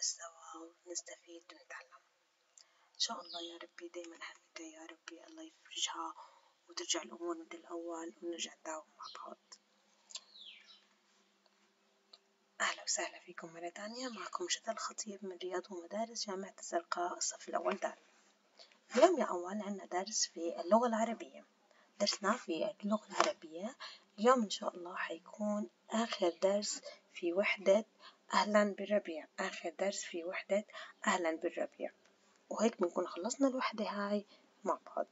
ندرس سوا ونستفيد ونتعلم إن شاء الله يا ربي. دايما همتي يا ربي الله يفرجها وترجع الأمور مثل الأول ونرجع نداوم مع بعض. أهلا وسهلا فيكم مرة تانية، معكم شذى الخطيب من رياض ومدارس جامعة الزرقاء الصف الأول دار. اليوم يا أول عندنا درس في اللغة العربية. درسنا في اللغة العربية اليوم إن شاء الله حيكون آخر درس في وحدة أهلا بالربيع، آخر درس في وحدة أهلا بالربيع، وهيك بنكون خلصنا الوحدة هاي مع بعض.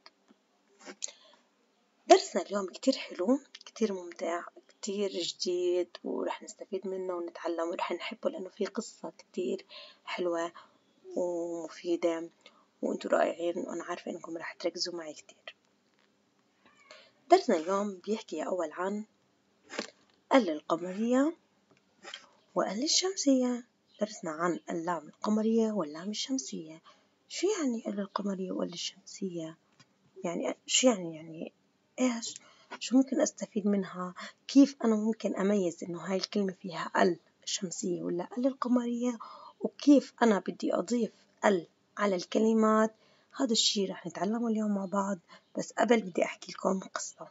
درسنا اليوم كتير حلو، كتير ممتع، كتير جديد، ورح نستفيد منه ونتعلم ورح نحبه لأنه في قصة كتير حلوة ومفيدة وانتوا رائعين، وأنا عارفة إنكم رح تركزوا معي كتير. درسنا اليوم بيحكي أول عن ال القمرية وال الشمسية. درسنا عن اللام القمرية واللام الشمسية. شو يعني ال القمرية وال الشمسية؟ يعني شو يعني إيش؟ شو ممكن أستفيد منها؟ كيف أنا ممكن أميز إنه هاي الكلمة فيها ال الشمسية ولا ال القمرية؟ وكيف أنا بدي أضيف ال على الكلمات؟ هذا الشي رح نتعلمه اليوم مع بعض. بس قبل بدي أحكي لكم قصة.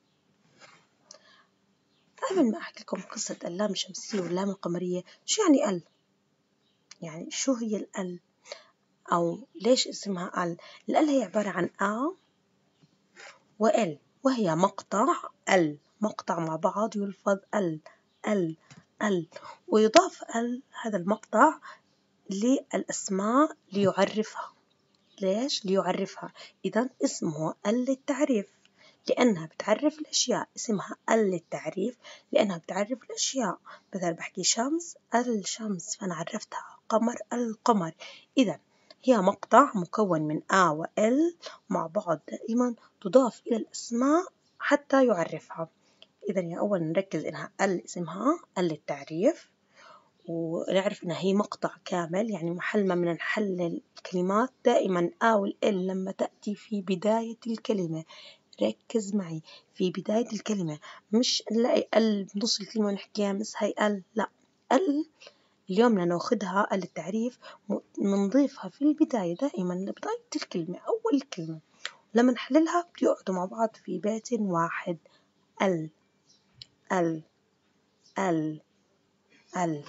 قبل ما أحكي لكم قصة اللام الشمسية واللام القمرية، شو يعني ال؟ يعني شو هي ال؟ أو ليش اسمها ال؟ ال هي عبارة عن أ وال، وهي مقطع ال، مقطع مع بعض يلفظ ال، ويضاف هذا المقطع للأسماء ليعرفها. ليش؟ ليعرفها. إذن اسمه للتعريف لأنها بتعرف الأشياء، اسمها للتعريف لأنها بتعرف الأشياء. مثلا بحكي شمس الشمس فأنا عرفتها، قمر القمر. إذن هي مقطع مكون من وال مع بعض دائما تضاف إلى الأسماء حتى يعرفها. إذن يا أول نركز إنها اسمها للتعريف، ونعرف إنها هي مقطع كامل، يعني محل ما بدنا نحلل الكلمات دائما والال لما تأتي في بداية الكلمة. ركز معي في بداية الكلمة، مش نلاقي بنص الكلمة ونحكيها مس هاي لا، اليوم بدنا ناخدها للتعريف منضيفها في البداية دائما لبداية الكلمة أول كلمة، لما نحللها بيقعدوا مع بعض في بيت واحد. ال ال ال ال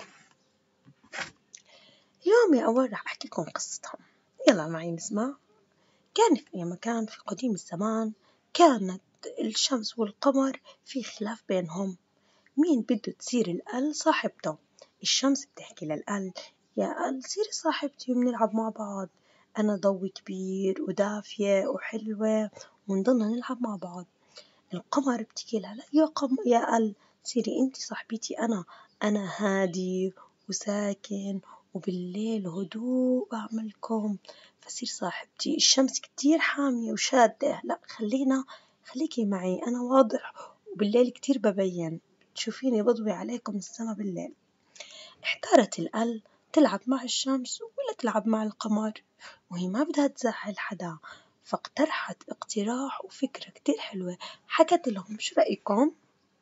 اليوم يا أول راح أحكي لكم قصتهم. يلا معي نسمع. كان في أي مكان في قديم الزمان كانت الشمس والقمر في خلاف بينهم، مين بده تصير الأل صاحبته. الشمس بتحكي للأل يا أل صيري صاحبتي وبنلعب مع بعض، أنا ضوي كبير ودافية وحلوة ونضلنا نلعب مع بعض. القمر بتحكي لها لا يا أل صيري أنتي صاحبتي، أنا هادي وساكن وبالليل هدوء بعملكم فصير صاحبتي. الشمس كتير حامية وشادة، لا خليكي معي، أنا واضح وبالليل كتير ببين، تشوفيني بضوي عليكم السما بالليل. احتارت الأل تلعب مع الشمس ولا تلعب مع القمر، وهي ما بدها تزعل حدا، فاقترحت اقتراح وفكرة كتير حلوة. حكت لهم شو رأيكم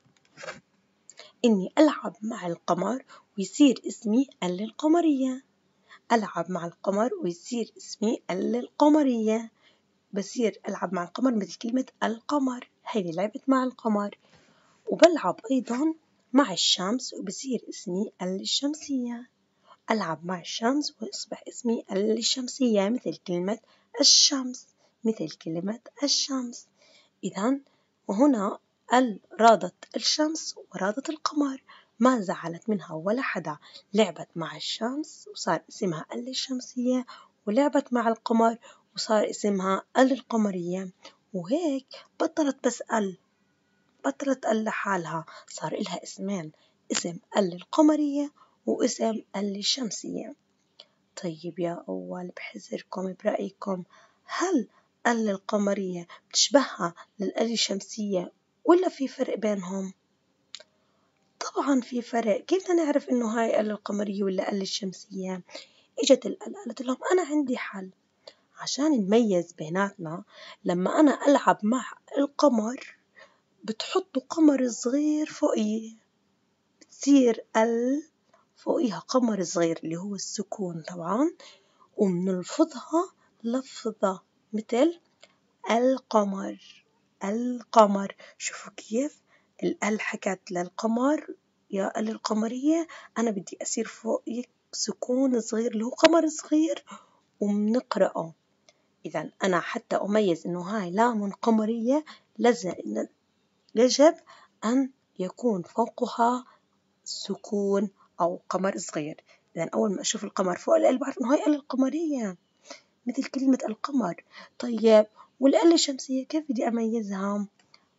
إني ألعب مع القمر ويصير اسمي ال القمرية، ألعب مع القمر ويصير اسمي ال القمرية، بصير ألعب مع القمر مثل كلمة القمر، هيني لعبت مع القمر. وبلعب أيضا مع الشمس وبصير اسمي ال الشمسية، ألعب مع الشمس ويصبح اسمي ال الشمسية مثل كلمة الشمس، مثل كلمة الشمس. إذن وهنا رادت الشمس ورادت القمر، ما زعلت منها ولا حدا، لعبت مع الشمس وصار اسمها ال الشمسية، ولعبت مع القمر وصار اسمها ال القمرية. وهيك بطلت لحالها، صار إلها اسمين، اسم ال القمرية واسم ال الشمسية. طيب يا أول بحذركم برأيكم، هل ال القمرية بتشبهها للآل الشمسية ولا في فرق بينهم؟ طبعا في فرق. كيف بدنا نعرف إنه هاي ال القمرية ولا ال الشمسية؟ إجت الآل قالت لهم أنا عندي حل عشان نميز بيناتنا. لما أنا ألعب مع القمر بتحطوا قمر صغير فوقي، بتصير ال فوقيها قمر صغير اللي هو السكون طبعا، ومنلفظها لفظة مثل القمر. القمر، شوفوا كيف الأل حكت للقمر يا ال القمرية، أنا بدي أصير فوقك سكون صغير اللي هو قمر صغير ومنقرأه. إذا أنا حتى أميز إنه هاي لام قمرية يجب أن يكون فوقها سكون أو قمر صغير. إذا أول ما أشوف القمر فوق الأل بعرف إنه هاي ال القمرية مثل كلمة القمر. طيب والأل الشمسية كيف بدي أميزها؟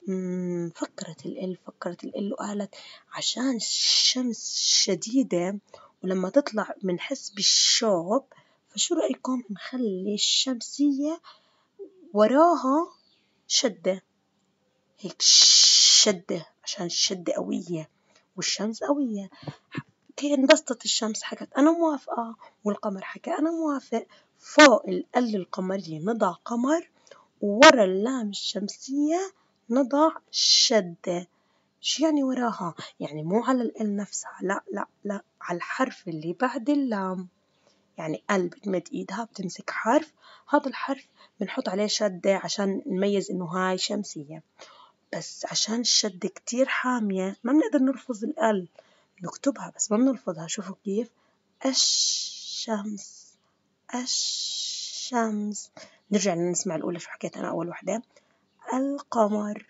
فكرت الأل وقالت عشان الشمس شديدة ولما تطلع بنحس بالشوب، فشو رأيكم نخلي الشمسية وراها شدة، هيك شدة عشان الشدة قوية والشمس قوية. كي انبسطت الشمس حكت أنا موافقة، والقمر حكى أنا موافق. فوق الأل القمرية نضع قمر، وورا اللام الشمسية نضع شدة. شو يعني وراها؟ يعني مو على الأل نفسها، لا لا لا، على الحرف اللي بعد اللام. يعني ال بتمد إيدها بتمسك حرف، هذا الحرف بنحط عليه شدة عشان نميز إنه هاي شمسية. بس عشان الشدة كتير حامية ما بنقدر نلفظ الأل، نكتبها بس ما بنلفظها. شوفوا كيف الشمس. الشمس. نرجع نسمع الأولى شو حكيت أنا أول وحدة. القمر.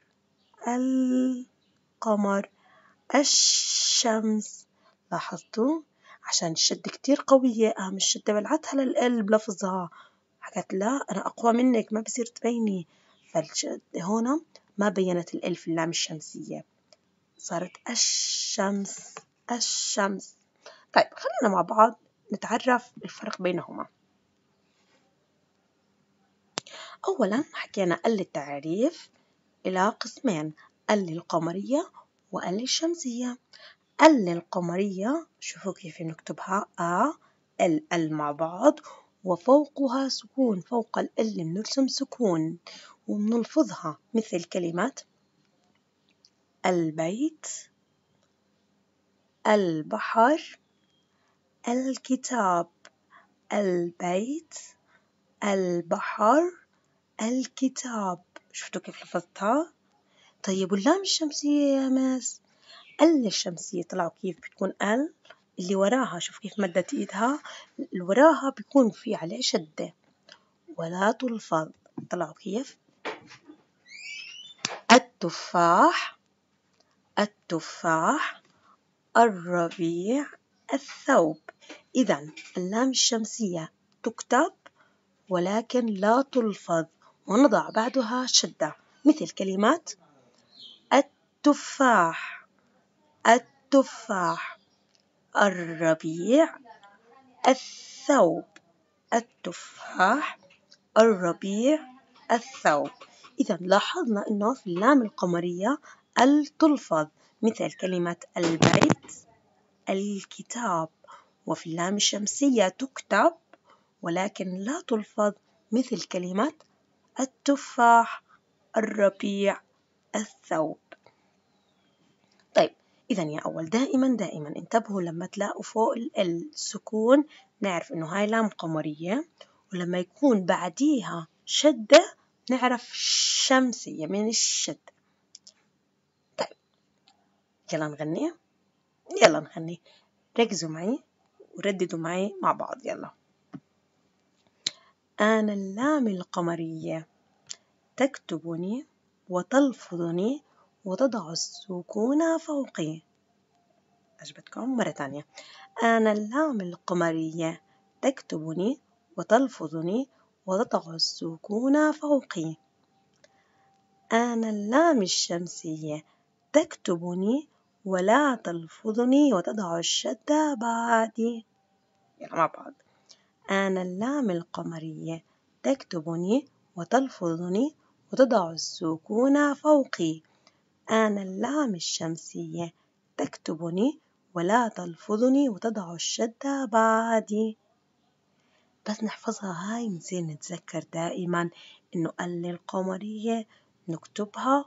القمر. الشمس. لاحظتوا عشان الشدة كتير قوية قام الشدة بلعتها للقلب لفظها، حكت لا أنا أقوى منك ما بصير تبيني، فالشدة هون ما بينت الألف اللام الشمسية، صارت الشمس. الشمس. طيب خلينا مع بعض نتعرف الفرق بينهما. أولا حكينا ال التعريف إلى قسمين، ال القمرية وال الشمسية. ال القمرية شوفوا كيف نكتبها ال مع بعض وفوقها سكون، فوق ال بنرسم سكون وبنلفظها مثل كلمة البيت، البحر، الكتاب. البيت، البحر، الكتاب. شفتوا كيف لفظتها؟ طيب واللام الشمسية يا ماس؟ ال الشمسية طلعوا كيف بتكون ال اللي وراها، شوف كيف مدت ايدها، اللي وراها بيكون في عليه شدة ولا تلفظ. طلعوا كيف؟ التفاح، التفاح، الربيع، الثوب. إذا اللام الشمسية تكتب ولكن لا تلفظ ونضع بعدها شدة مثل كلمات التفاح، التفاح، الربيع، الثوب. التفاح، الربيع، الثوب. إذا لاحظنا أنه في اللام القمرية ال تلفظ مثل كلمة البيت، الكتاب، وفي اللام الشمسية تكتب ولكن لا تلفظ مثل كلمة التفاح، الربيع، الثوب. طيب إذا يا أول دائما انتبهوا لما تلاقوا فوق السكون نعرف إنه هاي لام قمرية، ولما يكون بعديها شدة نعرف شمسية من الشدة. طيب يلا نغني، يلا نغني، ركزوا معي ورددوا معي مع بعض. يلا. أنا اللام القمرية تكتبني وتلفظني وتضع السكون فوقي. عجبتكم؟ مرة تانية. أنا اللام القمرية تكتبني وتلفظني وتضع السكون فوقي. أنا اللام الشمسية تكتبني ولا تلفظني وتضع الشدة بعدي. يلا مع بعض. أنا اللام القمرية تكتبني وتلفظني وتضع السكون فوقي. أنا اللام الشمسية تكتبني ولا تلفظني وتضع الشدة بعدي. بس نحفظها هاي بنصير نتذكر دائما إنه ال القمرية نكتبها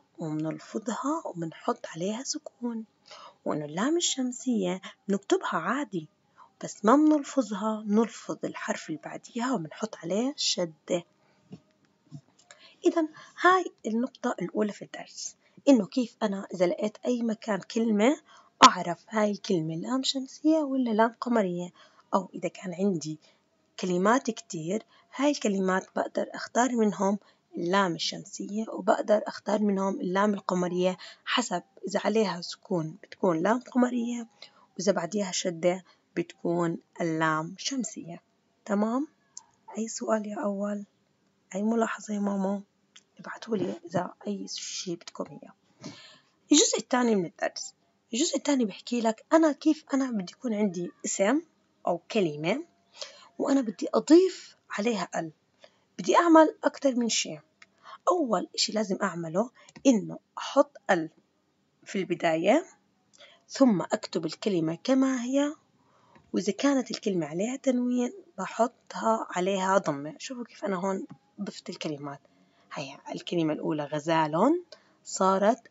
وبنلفظها وبنحط عليها سكون، وإنه اللام الشمسية نكتبها عادي بس ما بنلفظها، نلفظ الحرف اللي بعديها وبنحط عليه شدة. إذا هاي النقطة الأولى في الدرس، إنه كيف أنا إذا لقيت أي مكان كلمة أعرف هاي الكلمة لام شمسية ولا لام قمرية، أو إذا كان عندي كلمات كتير، هاي الكلمات بقدر أختار منهم اللام الشمسية وبقدر أختار منهم اللام القمرية حسب إذا عليها سكون بتكون لام قمرية، وإذا بعديها شدة بتكون اللام شمسية. تمام؟ أي سؤال يا أول؟ أي ملاحظة يا ماما؟ ابعتولي إذا أي شيء بدكم إياه. الجزء الثاني من الدرس، الجزء الثاني بحكي لك أنا كيف أنا بدي يكون عندي اسم أو كلمة وأنا بدي أضيف عليها ال. بدي أعمل أكتر من شيء. أول شيء لازم أعمله إنه أحط ال في البداية، ثم أكتب الكلمة كما هي، وإذا كانت الكلمة عليها تنوين بحطها عليها ضمة. شوفوا كيف أنا هون ضفت الكلمات. هيا الكلمة الأولى غزال، صارت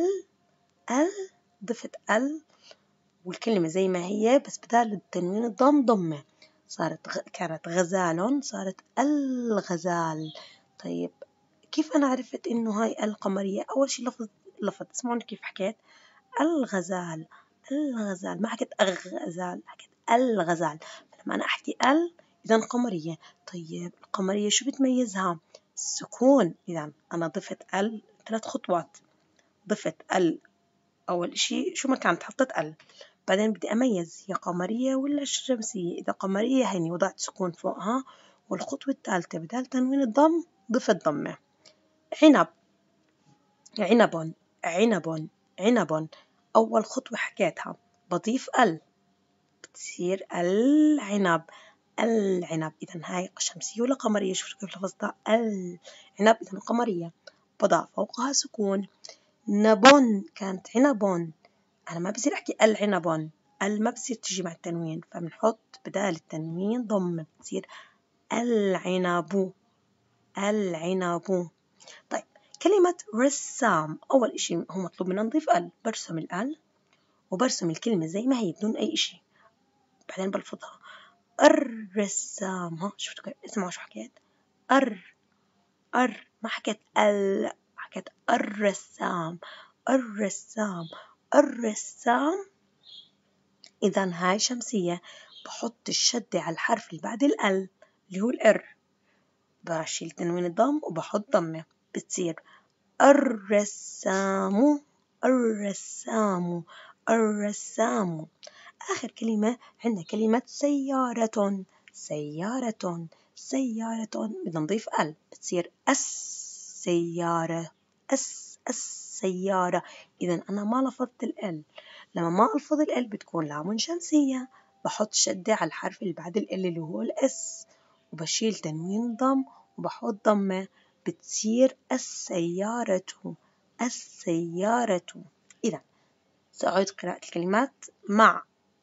ضفت والكلمة زي ما هي بس بدال التنوين الضم ضمة، كانت غزال صارت الغزال. طيب كيف أنا عرفت إنه هاي القمرية؟ أول شي لفظ اسمعوني كيف حكيت الغزال. ما حكيت أغزال، حكيت الغزال. لما أنا أحكي إذا قمرية. طيب القمرية شو بتميزها؟ السكون. إذا أنا ضفت 3 خطوات. ضفت أول إشي شو ما كانت حطيت بعدين بدي أميز هي قمرية ولا شمسية. إذا قمرية هيني وضعت سكون فوقها، والخطوة الثالثة بدال تنوين الضم ضفت ضمة. عنب. أول خطوة حكيتها بضيف بتصير العنب. إذا هاي شمسية ولا قمرية؟ شوفوا كيف لفظتها العنب. إذا قمرية. بضع فوقها سكون. نبون كانت عنبون. أنا ما بصير أحكي العنبون، ما بصير تجي مع التنوين، فبنحط بدال التنوين ضمة بتصير العنب. طيب كلمة رسام، أول إشي هو مطلوب منا نضيف برسم وبرسم الكلمة زي ما هي بدون أي إشي، بعدين بلفظها الرسام. ها شفتوا كيف؟ اسمعوا شو حكيت ما حكيت حكيت الرسام. إذا هاي شمسية. بحط الشدة على الحرف اللي بعد اللي هو بشيل تنوين الضم وبحط ضمة بتصير الرسام. آخر كلمة عندنا كلمة سيارة. بدنا نضيف بتصير السيارة. السيارة. إذا أنا ما لفظت لما ما ألفظ بتكون لام شمسية، بحط شدة على الحرف اللي بعد اللي هو الإس، وبشيل تنوين الضم وبحط ضمة بتصير السيارة. إذا سأعيد قراءة الكلمات مع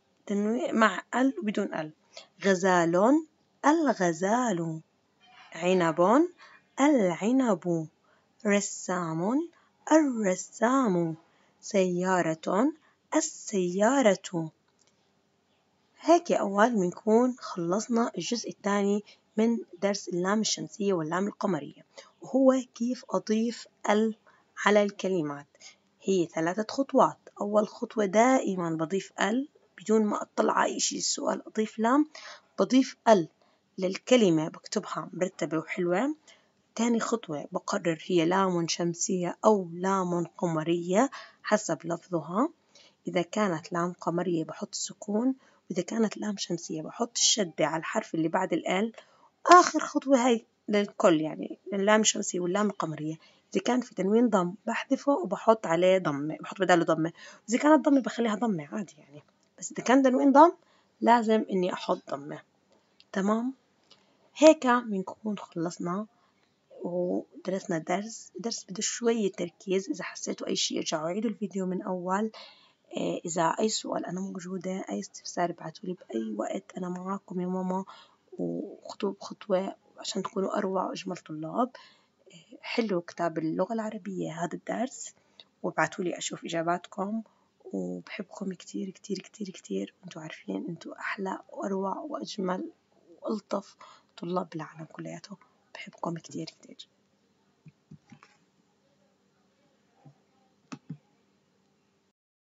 وبدون غزال الغزال. عنب العنب. رسام الرسام. سيارة السيارة. هيك أول بنكون خلصنا الجزء الثاني من درس اللام الشمسية واللام القمرية، وهو كيف أضيف على الكلمات. هي 3 خطوات. أول خطوة دائما بضيف بدون ما أطلع على شيء السؤال أضيف لام، بضيف للكلمة بكتبها مرتبة وحلوة. تاني خطوة بقرر هي لام شمسية أو لام قمرية حسب لفظها. إذا كانت لام قمرية بحط سكون، وإذا كانت لام شمسية بحط الشدة على الحرف اللي بعد آخر خطوة هاي للكل، يعني اللام الشمسية واللام القمرية. إذا كان في تنوين ضم بحذفه وبحط عليه ضمة، بحط بداله ضمة. إذا كانت ضمة بخليها ضمة عادي يعني، بس إذا كان تنوين ضم لازم إني أحط ضمة. تمام؟ هيك بنكون خلصنا ودرسنا درس بده شوية تركيز. إذا حسيتوا أي شيء ارجعوا عيدوا الفيديو من أول. إذا أي سؤال أنا موجودة، أي استفسار ابعتولي بأي وقت، أنا معاكم يا ماما، وخطوة بخطوة عشان تكونوا أروع وأجمل طلاب. حلوا كتاب اللغة العربية هذا الدرس وابعتولي أشوف إجاباتكم، وبحبكم كتير كتير كتير كتير، وانتوا عارفين انتوا أحلى وأروع وأجمل وألطف طلاب بالعالم كلياته. بحبكم كتير كتير.